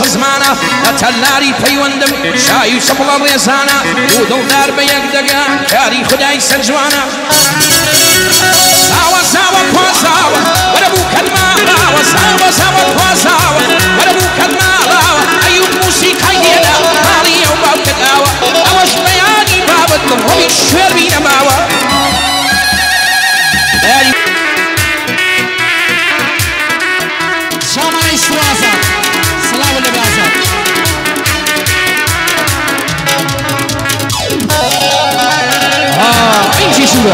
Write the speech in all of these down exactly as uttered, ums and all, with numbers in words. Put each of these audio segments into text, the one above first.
زمانە ئەتەلاری پەیوەندم شای سەبڵە ڕێزانە دوو دڵدار بە یەک دەگان کاری خودای سەرجوانە ساوە ساوە کۆزاوە وەرە بوو کەلماڵاوە ساوە ساوە کۆزاوە وەرە بوو کەلماڵاوە ئەیوب موسیقای دێدا ماڵی ئەو باوکەداوە ئەوەش بەیانی بابەت من ڕۆی شوێر بینەماوە شامانی سوازات سلاو لبازات آه اینجی شو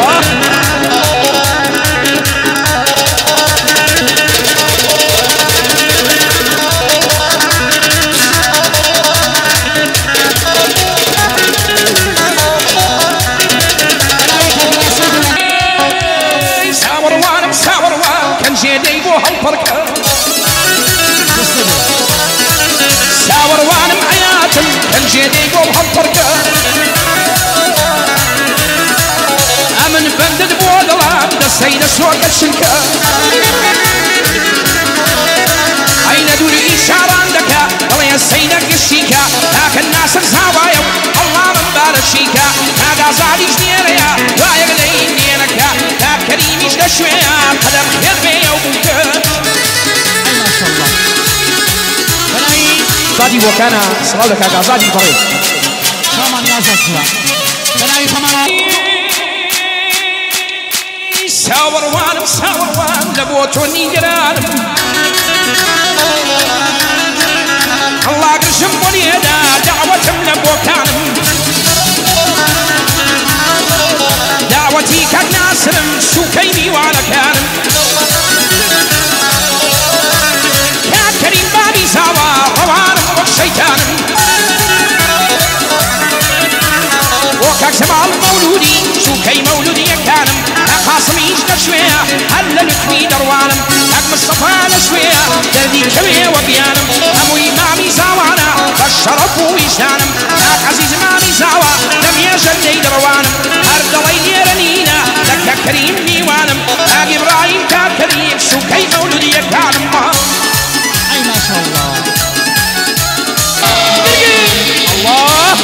ساوروانم حياتم كان جيدي قول هالطرقة أمن بندد بوضلام دسينا سوق الشنكة أين دوري إشارة عندك ضلي السيدك الشيكة لكن الناس الزاوايا الله من بارشيكا هذا زعلي جنيريا وايق لين دينك لا كريميش لشويا قدم خير بيا وبوكا ما شاء الله زادي وكان صلاة لك زادي فريق شامان يا زكوا بلاي خمان ساور وانم ساور وان لبوتوني جرانم الله قرشم بنيدا دعوتم لبوكانم دعوتي كان ناسرم شوكيني وانا كانم يا كريم بابي ساوا روانم وشيطانم وكاك سمع المولودي شوكي مولودي كانم خاصميش نشوية هلا لكني دروانم هاك مصطفى نشوية دردي كوي وبيانم أمو إمامي زاوانا فالشرف ويشانم هاك عزيز مامي زاوا لم يجل دروانم هرد الله يرنينا لك كريم ديوانم هاك إبراهيم كريم شوكي مولودي كانم أي ما شاء الله الله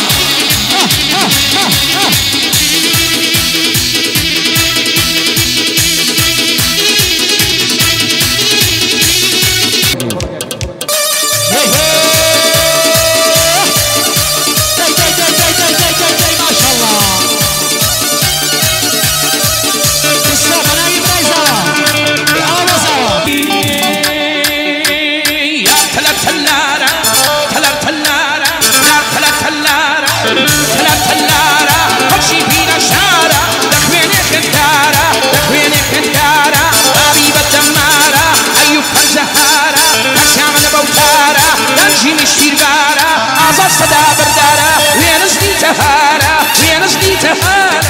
صدا بردارة وين صدي تهارة وين صدي تهارة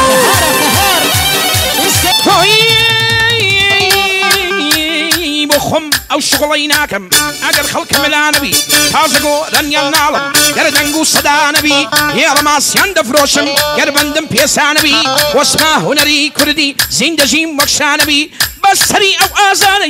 بخم أو شغليناكم أجر خلق ملانبي تازقو رنيا النالم يردنقو صدا نبي يا رماس يندفروشم يربندم بيسانبي واسمه هنري كردي زندجيم وكشانبي بسري أو آزاني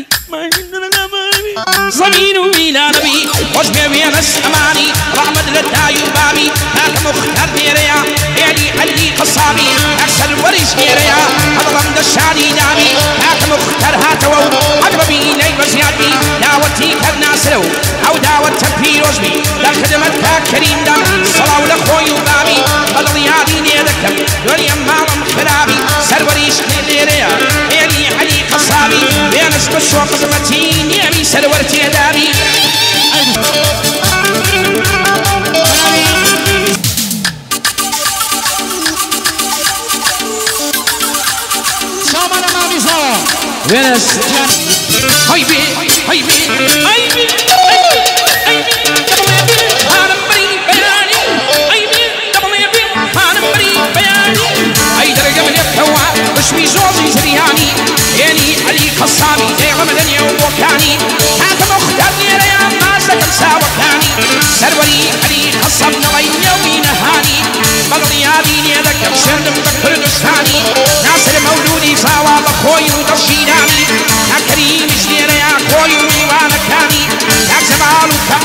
زمين ويلا نبي وجبه وينس أماني رحمة للدايو بابي هاك مختار ديريا يلي علي قصابي أكسر وريش ديريا هضرم دشاني دامي هاك مختار هاتو أقربي لي وزيادي داوتي كالناسلو أو داوت تبيروش بي دا خدمتك كريم دا صلاة لخوي وبابي بلغيادي نيدكم دنيا مالم خرابي سر وريش ديريا يلي علي قصابي وينس بشوق زمتين يمي سرورتي داري شامان ما بيزاوا وينس هاي بي هاي بي هاي بي وشمي زوزي زرياني يلي علي خصامي ديغم دنيا ووكاني هاك مختارني ريا مازدك الساوكاني سروري علي خصم نغي يومي نهاني بلغني هاديني ذكر شردم ذكر دستاني ناصر مولودي ساوا بخوي ودرشيناني هاك كريم جدير يا خوي ويوانا كاني هاك زمالو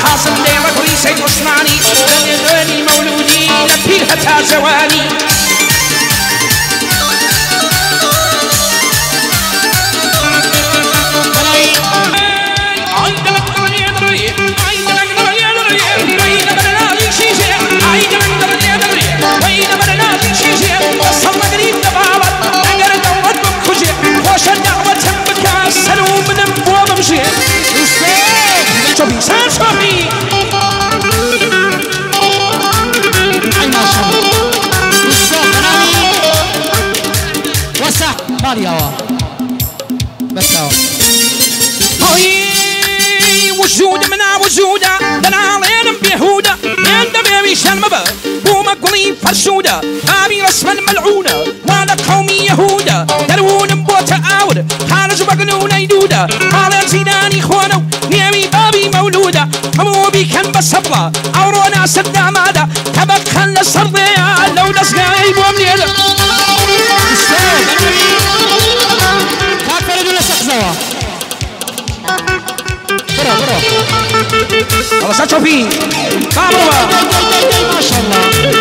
شوفي سان شوفي اي ما شاء الله بالصوت بنامي وسع مالي هوا بس هوا وجود منا وجوده دنا لين بيهوده عند بيبي شنمبه بوما قلي فرشوده ابي رسما ملعونه وانا قومي يهوده درون بوت اود خارج بقنون يدوده قال زيداني خوانو نيمي بابي مولوده ابو بي كان بصبله اورونا سد ماده تبك خل الصرضيه لو نسقاي بوم ليله هاك فرجوا لسقزوا برو برو الله ساتشوفي كامروا ما شاء الله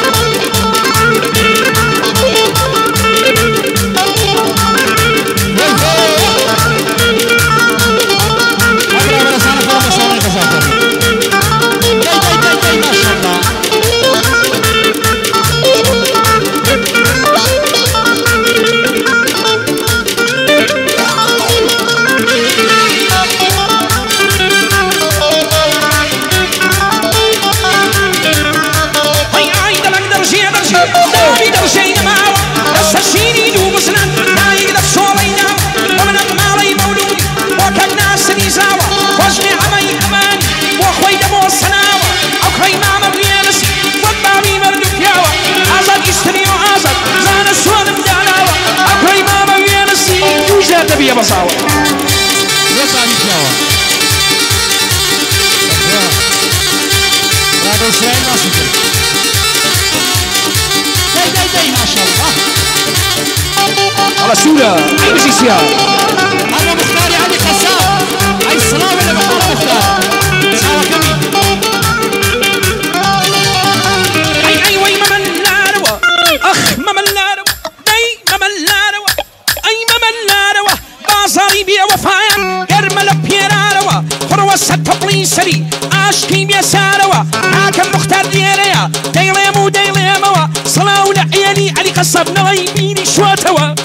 يا بصاوة يطلع بيتلاوة هذا إسرائيل ما سكر داي داي داي ما شاء الله على سورة أي بزيسيا هذا مختاري علي خساب أي الصلاة ولا بحارة مختار ساوى كمين أي أي وي ممن لا روا أخ ممن لا روا داي ممن لا روا أي ممن لا روا بازاري بيا وفايا يرمل بيراروا خروا ستبلي سري عاشقي بيا ساروا حاكم مختار دياليا ديليمو ديليموا صلاة ولعيالي علي قصب نغيبيني شواتوا